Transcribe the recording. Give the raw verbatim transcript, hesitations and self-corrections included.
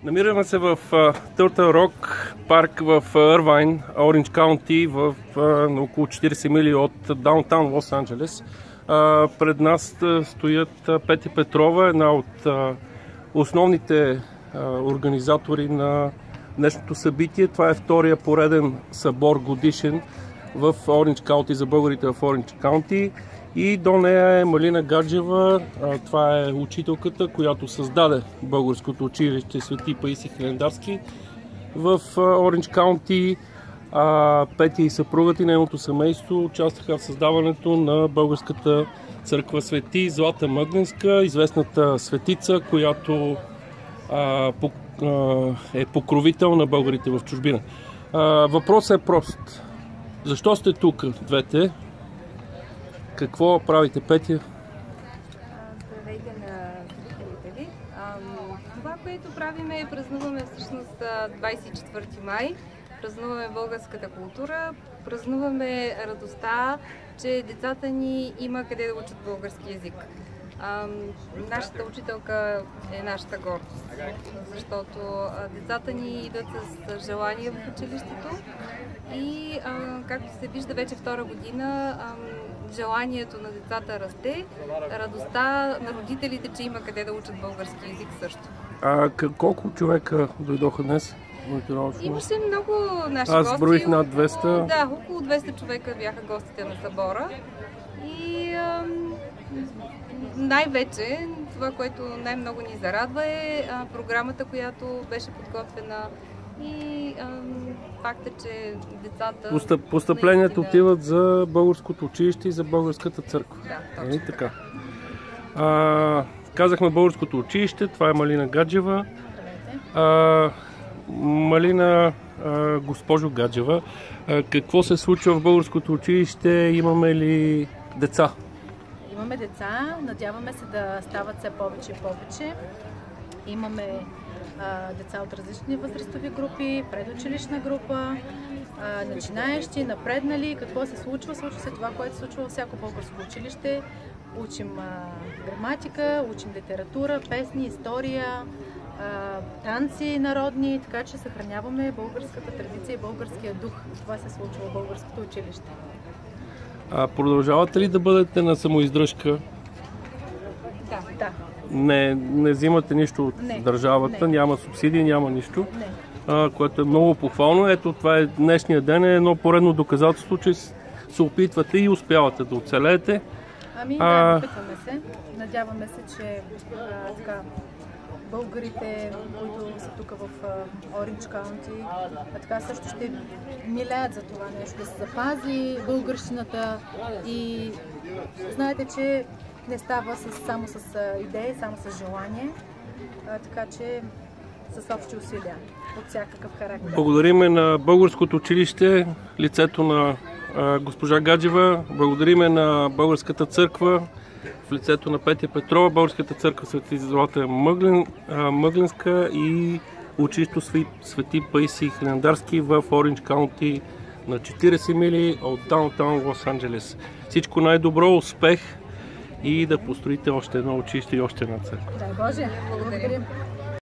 Намираме се в Turtle Rock парк в Ирвайн, Ориндж Каунти, в на около четирийсет мили от даунтаун Лос Анджелес. Пред нас стоят Петя Петрова, една от основните организатори на днешното събитие. Това е втория пореден събор годишен в Ориндж Каунти за българите в Ориндж Каунти. И до нея е Малина Гаджева, това е учителката, която създаде българското училище Свети Paisii Hilendarsky в Ориндж Каунти. Петя и съпругът и нейното семейство участваха в създаването на българската църква Свети Злата Мugленska, известната светица, която е покровител на българите в чужбина. Въпросът е прост. Защо сте тук двете? Какво правите, Петя? Здравейте на зрителите ви. Това, което правим е празнуваме всъщност двадесет и четвърти май. Празнуваме българската култура, празнуваме радостта, че децата ни има къде да учат български език. Нашата учителка е нашата гордост, защото децата ни идват с желание в училището и, както се вижда, вече втора година желанието на децата расте, радостта на родителите, че има къде да учат български език също. А колко човека дойдоха днес? Имаше много наши Аз гости. Аз броих над двеста. Да, около двеста човека бяха гостите на събора. И ам, най-вече това, което най-много ни зарадва е а, програмата, която беше подготвена и ам, факта, че децата... Постъп, постъпленията да... отиват за българското училище и за българската църква. Да, точно. И така. А, казахме българското училище, това е Малина Гаджева. А, Малина, а, госпожо Гаджева, а, какво се случва в българското училище? Имаме ли деца? Имаме деца, надяваме се да стават все повече и повече. Имаме а, деца от различни възрастови групи, предучилищна група, а, начинаещи, напреднали. Какво се случва? Случва се това, което се случва във всяко българско училище. Учим а, граматика, учим литература, песни, история, а, танци народни, така че съхраняваме българската традиция и българския дух. Това се случва в българското училище. А продължавате ли да бъдете на самоиздръжка? Да, да. Не, не взимате нищо от не, държавата, не. Няма субсидии, няма нищо, не. А, което е много похвално. Ето, това е днешния ден, е едно поредно доказателство, че се опитвате и успявате да оцелеете. Ами а... да, опитваме се. Надяваме се, че а, така, българите, които са тук в Ориндж Каунти, а така също ще милеят за това нещо, да се запази българщината и знаете, че не става с, само с идеи, само с желание, а, така че с общи усилия от всякакъв характер. Благодариме на българското училище, лицето на а, госпожа Гаджева, благодариме на българската църква в лицето на Петя Петрова, българската църква Свети Злата Мugленska и училището Свети Paisii Hilendarsky в Ориндж Каунти на четирийсет мили от даунтаун Лос Анджелес. Всичко най-добро, успех и да построите още едно училище и още една църква. Дай Боже! Благодарим!